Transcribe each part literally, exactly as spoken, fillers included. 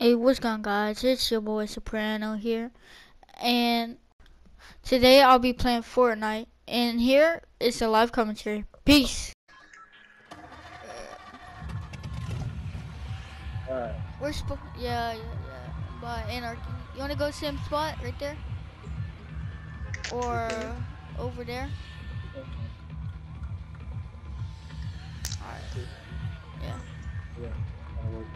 Hey, what's going on, guys? It's your boy Soprano here, and today I'll be playing Fortnite, and here is the live commentary. Peace. Alright. We're sp- yeah, yeah, yeah. By Anarchy. You wanna go same spot right there, or Okay. over there? Okay. All right. Yeah. Yeah. That'll work.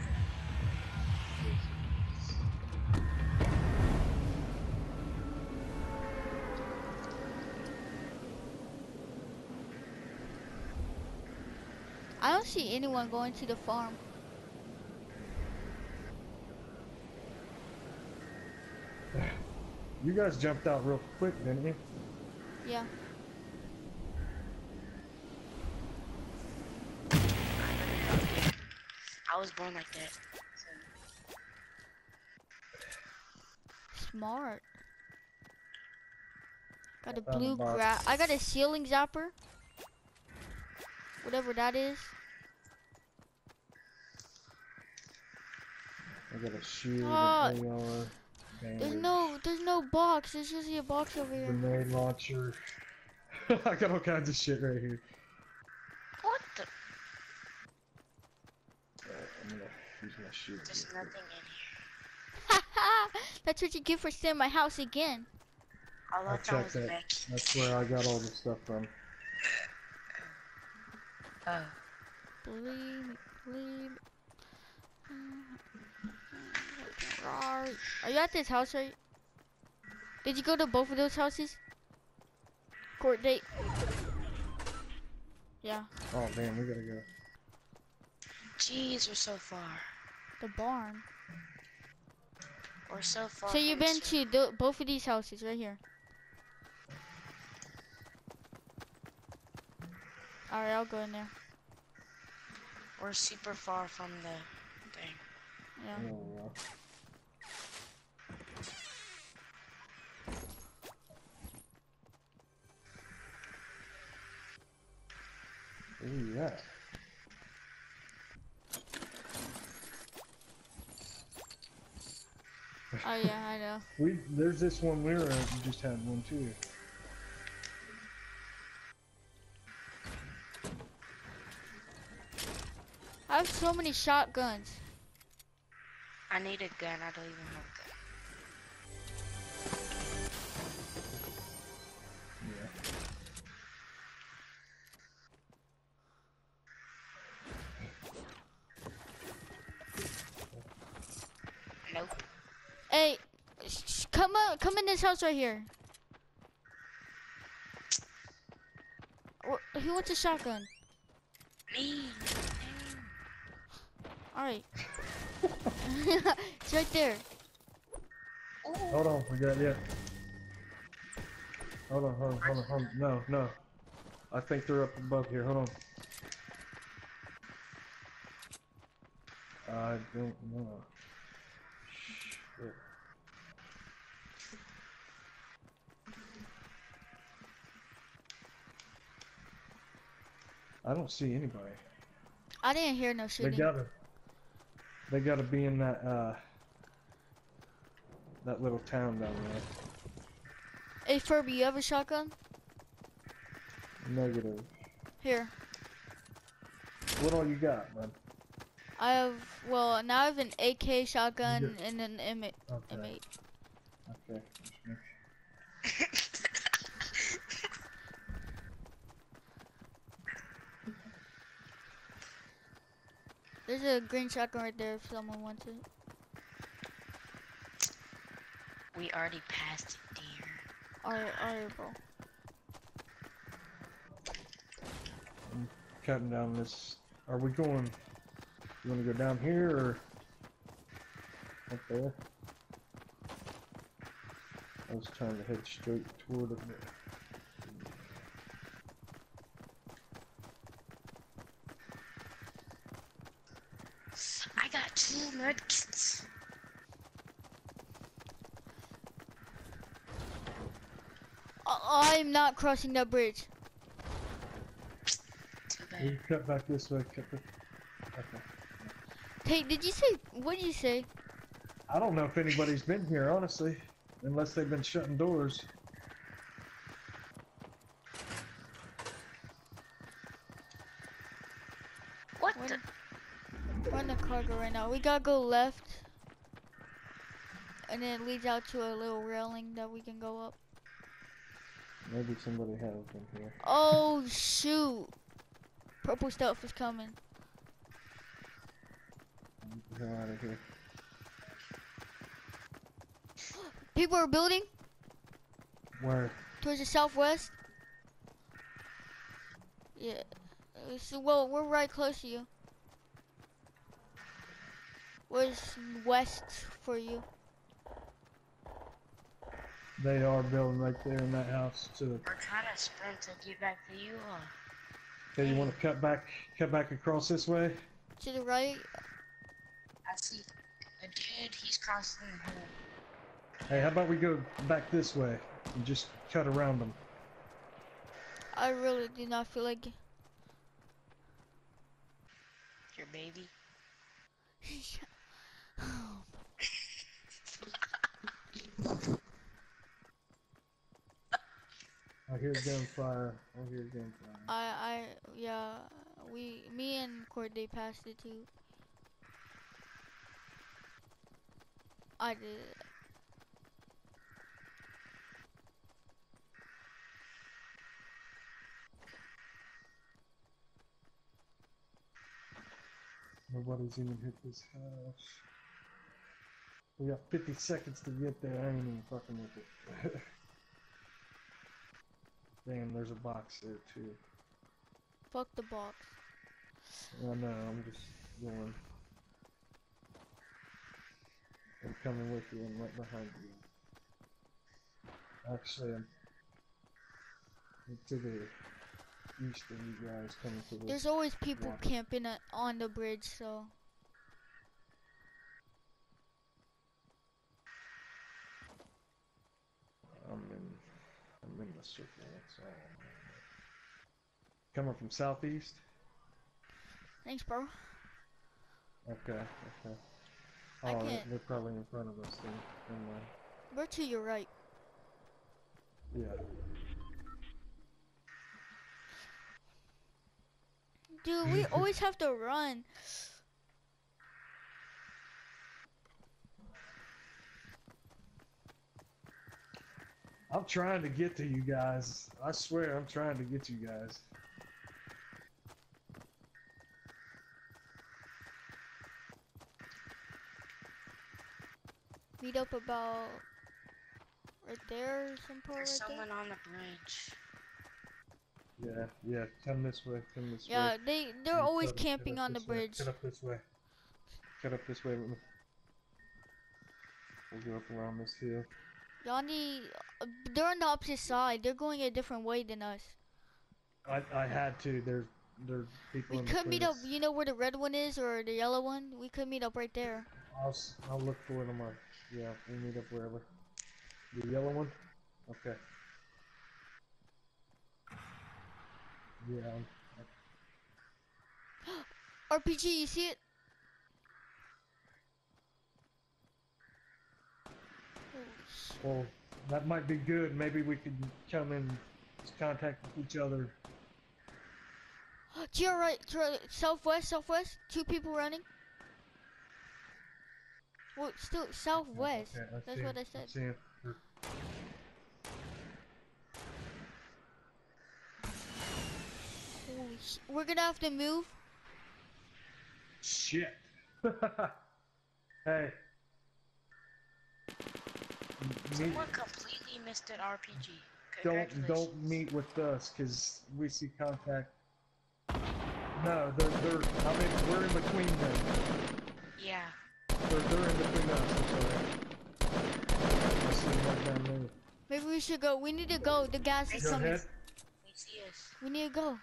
I don't see anyone going to the farm. You guys jumped out real quick, didn't you? Yeah. I was born like that. Smart. Got a I found blue the box. gra- I got a ceiling zapper. Whatever that is. I got a shield, Oh, an A R, there's bandage, no, there's no box. There's just a box over here. grenade launcher. I got all kinds of shit right here. What the? Alright, I'm gonna use my shield. There's real nothing quick. in here. That's what you get for staying in my house again. All I I found checked was that. back. That's where I got all the stuff from. Oh. Believe me, believe me. Are you at this house, right? Did you go to both of those houses? Court date. Yeah. Oh damn, we gotta go. Jeez, we're so far. The barn. We're so far. So you've from been the to th both of these houses right here. Alright, I'll go in there. We're super far from the thing. Yeah. Oh, yeah. Ooh, yeah. Oh yeah, I know. We there's this one we were at, you just had one too. I have so many shotguns. I need a gun. I don't even have a gun. Yeah. Nope. Hey, sh sh come on, come in this house right here. Wh- Who wants a shotgun? Me. Alright. It's right there. Hold on, we got yeah. Hold on, hold on, hold on, hold on. No, no. I think they're up above here. Hold on. I don't know. Shit. I don't see anybody. I didn't hear no They shooting. gotta. They gotta be in that uh. That little town down there. Hey Furby, you have a shotgun? Negative. Here. What all you got, man? I have, well, now I have an A K shotgun You and an M eight. Okay. M eight. Okay. There's a green shotgun right there if someone wants it. We already passed it, dear. Alright, alright, bro. I'm cutting down this. Are we going? You want to go down here or up there? I was trying to head straight toward it. I got two medkits. I I'm not crossing that bridge. Too bad. You cut back this way. Cut the. Okay. Hey, did you say, what did you say? I don't know if anybody's been here, honestly. Unless they've been shutting doors. What We're, the? we're in the cargo right now. We gotta go left. And then it leads out to a little railing that we can go up. Maybe somebody has been here. Oh, shoot. Purple stuff is coming. Get the hell out of here. People are building Where? towards the southwest. Yeah. Uh, So, well, we're right close to you. Where's west for you? They are building right there in that house too. We're trying to sprint to get back to you. Uh, Okay, you want to cut back, cut back across this way? To the right? I see a dude. He's crossing the hill. Hey, how about we go back this way and just cut around them? I really do not feel like... Your baby. I hear gunfire. I hear gunfire. I, I, yeah, we, me and Corday passed it too. I did it. Nobody's even hit this house. We got fifty seconds to get there. I ain't even fucking with it. Damn, there's a box there too. Fuck the box. I know, I'm just going. I'm coming with you. I'm right behind you. Actually, I'm to the east of you guys, coming to the. There's always people water. camping at, on the bridge, so. I'm in. I'm in the circle. That's all. Coming from southeast. Thanks, bro. Okay. Okay. I Oh, they're, can't- they're probably in front of us then. Never mind. We're to your right. Yeah. Dude, we always have to run. I'm trying to get to you guys. I swear, I'm trying to get you guys. Meet up about right there, some part There's right someone there. on the bridge. Yeah, yeah. Come this way. Come this Yeah, way. they they're You always cut- cut camping up on the this way. bridge. Cut up this way. Cut up this way with me. We'll go up around this hill. Y'all need. uh, They're on the opposite side. They're going a different way than us. I I had to. There's there's people. We in could meet between up. us. You know where the red one is or the yellow one? We could meet up right there. I'll s- I'll look for it on my. Yeah, we'll meet up wherever. The yellow one. Okay. Yeah. I'm- R P G, you see it? Oh, sh- Well, that might be good. Maybe we could come in contact with each other. To your right, to your right, southwest, southwest. Two people running. Well, still southwest. Okay, I That's see what him. I said. see him. Holy sh! We're gonna have to move. Shit. Hey. Meet, Someone completely missed an R P G. don't Congratulations. don't meet with us because we see contact. No, they're they're. I mean, we're in between them. Yeah. They're they're in between us. I'm sorry. I see them right down there. Maybe we should go. We need to go. The gas is Go coming. ahead. We see us. We need to go.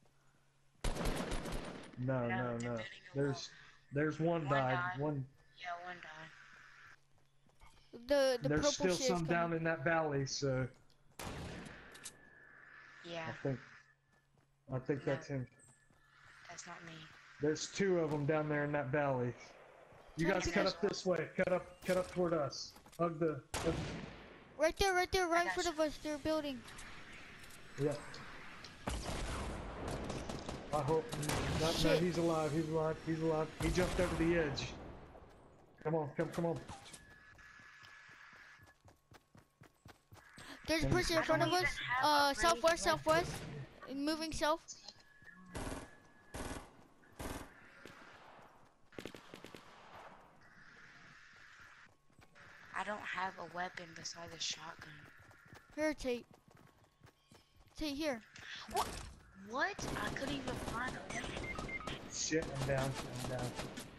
No, No, no, they're no. building a There's there's one One died. died. One. Yeah, one died. The the There's purple still shit is some down coming. in that valley, so I Yeah, think I think No. that's him. that's not me. There's two of them down there in that valley. You guys cut up this way. Cut up, cut up toward us. Hug the. Hug. Right there, right there, right in got front of us. They're building. Yeah. I hope. Not, no, Shit. he's alive. He's alive. He's alive. He jumped over the edge. Come on, come, come on. There's a person in front of us. Uh, southwest, southwest. Moving south. I don't have a weapon besides a shotgun. Here, Tate. Tate, here. What? What? I couldn't even find a weapon. Shit, I'm down. I'm down.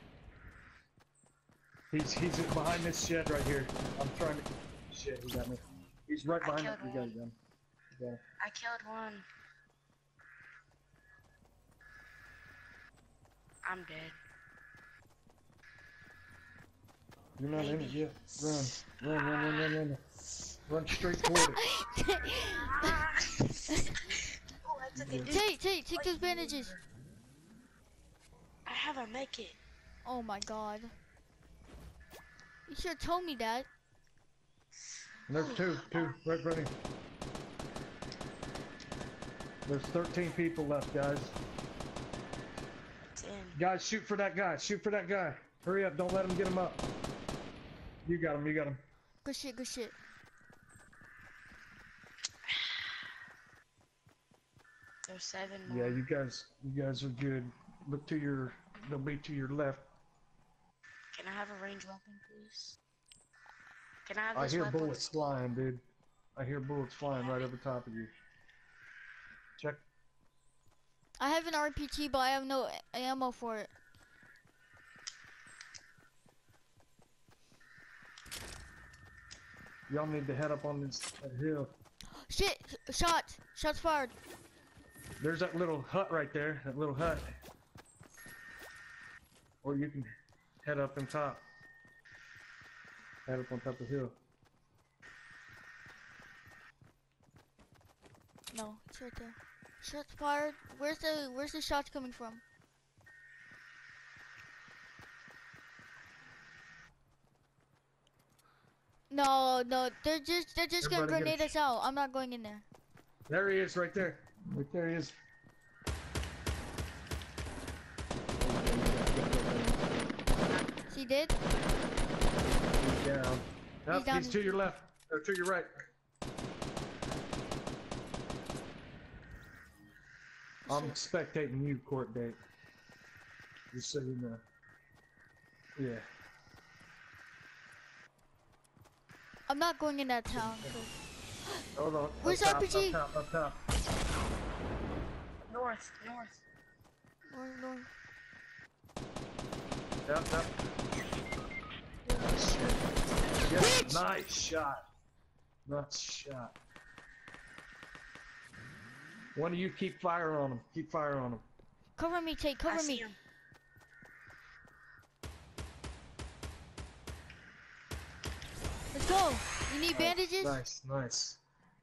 He's he's behind this shed right here. I'm trying to. Shit, he got me. He's right I behind it. killed You got one. it, gun. You got it. I killed one. I'm dead. You're not in it Maybe. yet. Run, run, run, run, run, run. Run straight toward it. Oh, that's okay. Dude, Tate, Tate, take those bandages. I have a make it. Oh my god. You should have told me that. There's two, two, right running. There's thirteen people left, guys. Ten. Guys, shoot for that guy. Shoot for that guy. Hurry up! Don't let him get him up. You got him. You got him. Good shit, good shit. There's seven more. Yeah, you guys, you guys are good. Look to your, they'll be to your left. Can I have a ranged weapon, please? Can I have I this hear weapon? bullets flying, dude. I hear bullets flying right over top of you. Check. I have an R P G, but I have no ammo for it. Y'all need to head up on this that hill. Shit! Shots! Shots fired. There's that little hut right there. That little hut. Or you can head up on top. Head up on top of the hill. No, it's right there. Shots fired. Where's the Where's the shots coming from? No, no, they're just they're just gonna Everybody get grenade a us out. I'm not going in there. There he is, right there. Right there he is. She did? He's down. Nope, down. he's to your left. Or to your right. I'm spectating you, court date. Just so you know. Yeah. I'm not going in that town. so- Hold on. Where's up top, R P G? Up top, up top. North, north. North, north. Yep, yep. Yeah, shit. Yeah, Bitch! nice shot. Nice shot. One of you keep fire on him. Keep fire on him. Cover me, Tate. Cover I see me. him. Let's go. You need bandages? Nice, nice.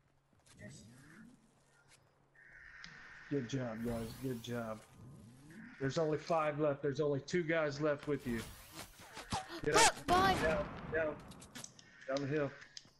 Good job, guys. Good job. There's only five left. There's only two guys left with you. Get up. Fuck, behind. Down, down. Down the hill.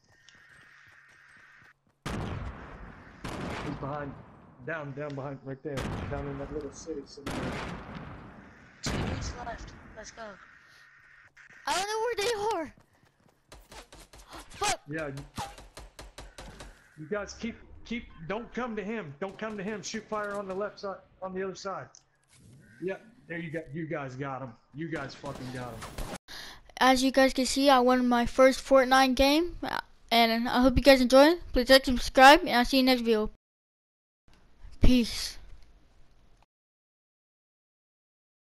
He's behind. Down, down behind, right there. Down in that little city somewhere. Two dudes left. Let's go. I don't know where they are. Fuck. Yeah. You, you guys keep, keep, don't come to him. Don't come to him. Shoot fire on the left side, on the other side. Yep. There you go. You guys got him. You guys fucking got him. As you guys can see, I won my first Fortnite game. And I hope you guys enjoyed. Please like and subscribe. And I'll see you next video. Peace.